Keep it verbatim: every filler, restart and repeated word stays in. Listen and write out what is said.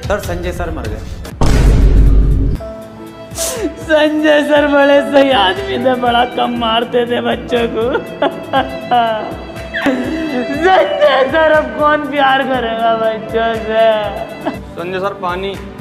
Sir Sanjay sir मर गए। Sanjay sir बड़े सही आदमी थे, बड़ा कम मारते थे बच्चों को। संजय सर अब कौन प्यार करेगा बच्चों से। संजय सर पानी